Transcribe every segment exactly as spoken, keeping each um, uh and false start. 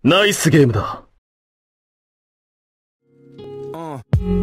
ナイスゲームだ。 嗯。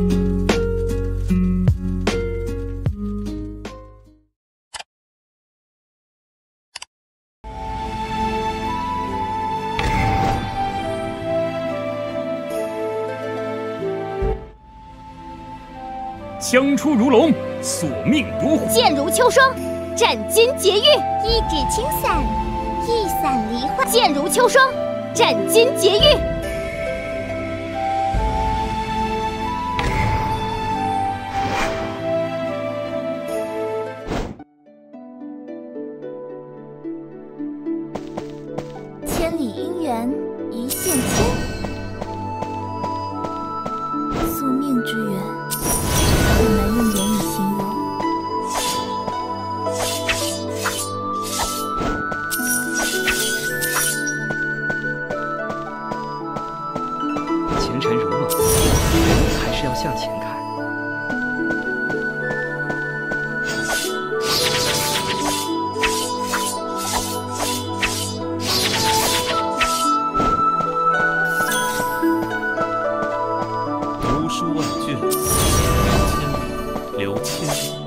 枪出如龙，索命夺虎； 剑如秋霜，斩金劫狱；一指青伞，一伞梨花；剑如秋霜，斩金劫狱。千里姻缘一线牵，宿命之缘。 很难用言语形容。 前尘如梦，人还是要向前看。 读书万卷。 刘谦，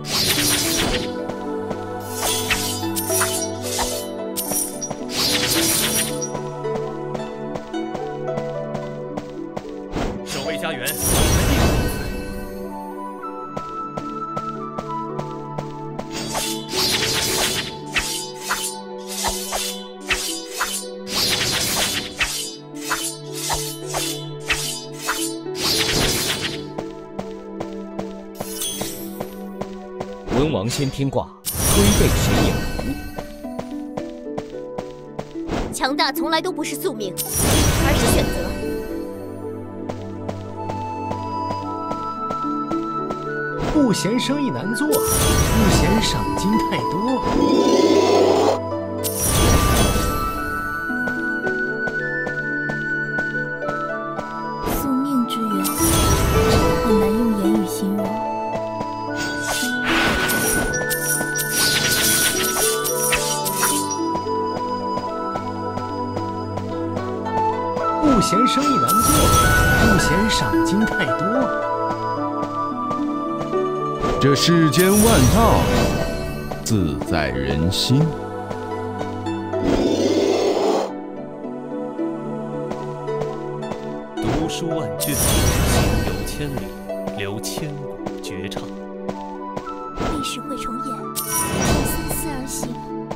守卫家园， 文王先天卦，推背神眼图。 强大从来都不是宿命，而是选择。 不嫌生意难做，不嫌赏金太多。 宿命之缘，很难用言语形容。 不嫌生意难做，不嫌赏金太多。 这世间万道，自在人心。 读书万卷，行游千里，留千古绝唱。 历史会重演，凭三思而行。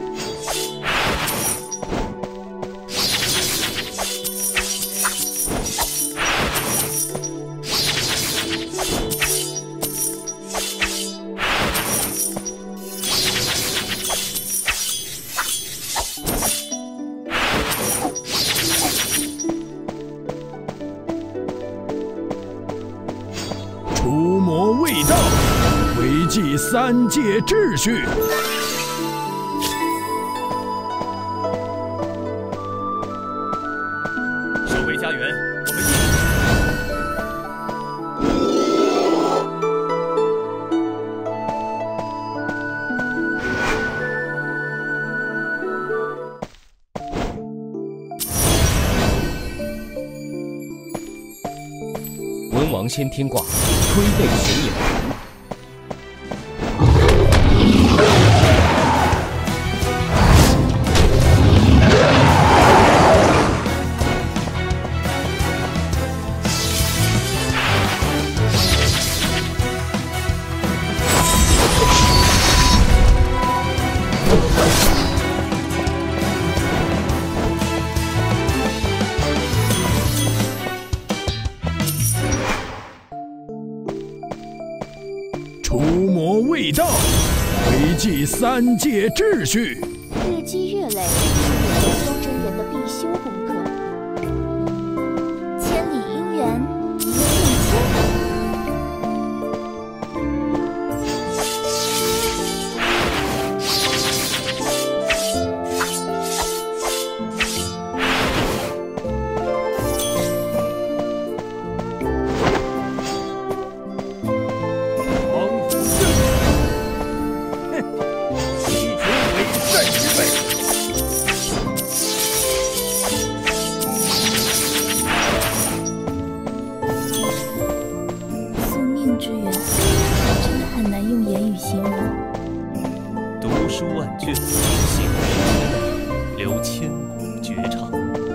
除魔卫道，维系三界秩序。 守卫家园，我们文王先天卦，推背神眼图。 除魔卫道，维系三界秩序。 日积月累是研究真言的必修功课。千里姻缘一线牵。 以前为善之辈。 千古绝唱。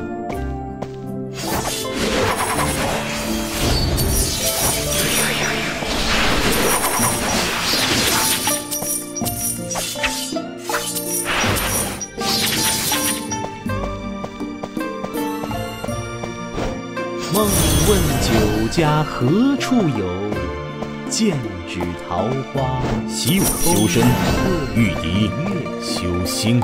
梦问酒家何处有？剑指桃花习武修身，御敌修心。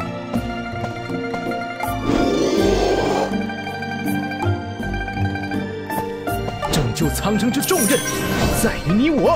拯救苍生之重任，在于你我。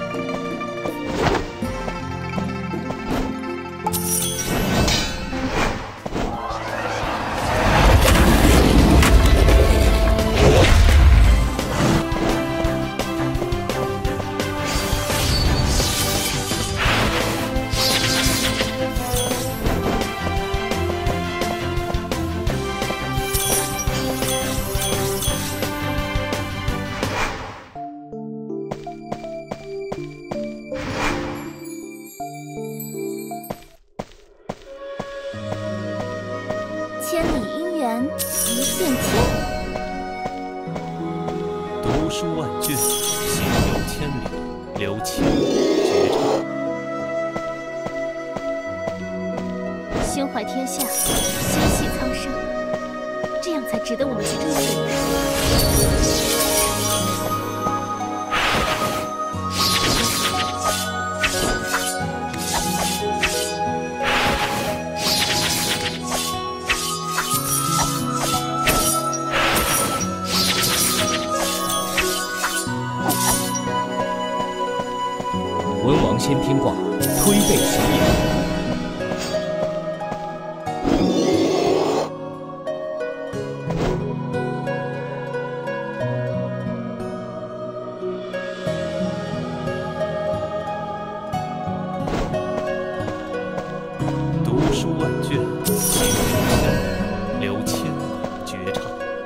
千里姻缘一线牵， 读书万卷，行游千里，留千古绝唱。 心怀天下，心系苍生，这样才值得我们去追寻。 文王先天卦，推背神眼。 读书万卷，行游千里，留千古绝唱。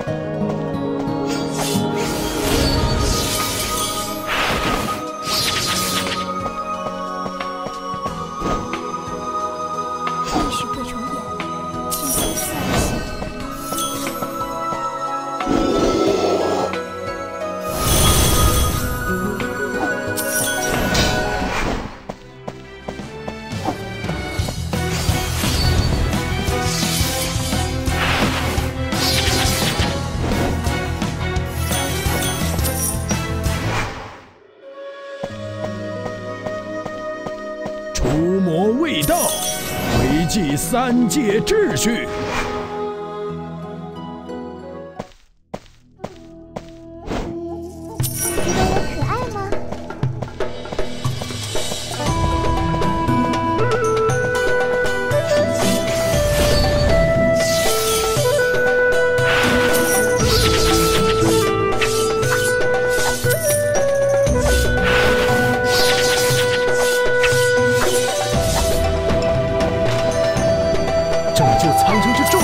历史会重演，请随思而行。 除魔卫道，维系三界秩序。 觉得我可爱吗？ 拯救苍生之重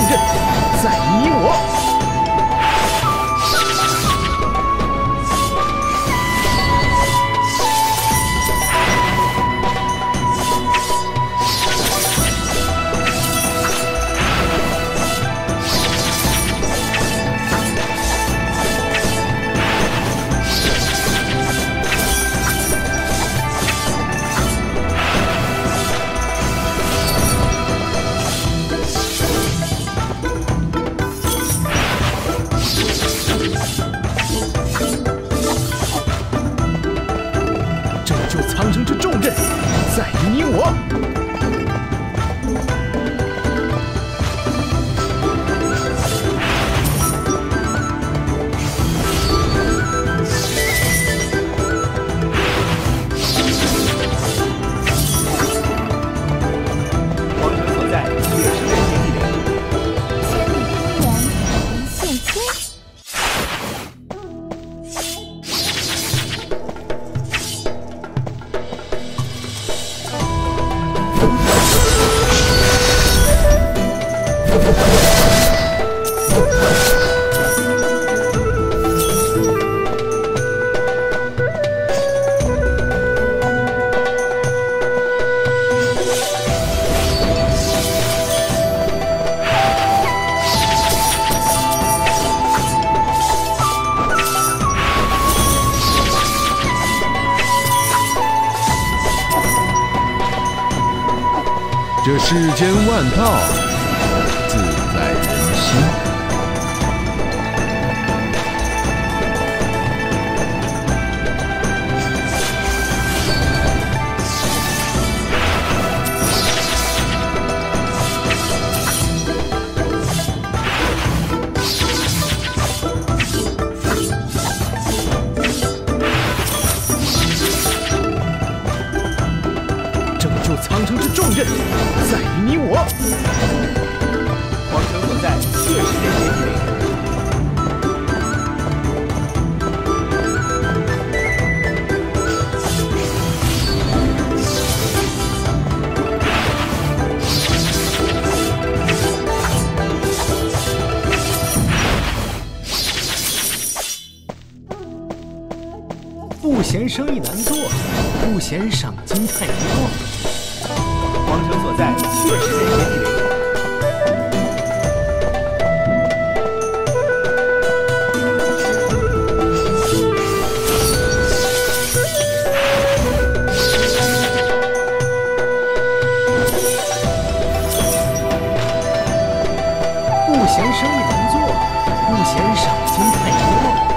世间万道，自在人心。 拯救苍城之重任，在于你我。 皇城所在，确实人杰地灵。 不嫌生意难做，不嫌赏金太多。 皇城所在，确实人杰地灵。 不嫌生意难做，不嫌赏金太多。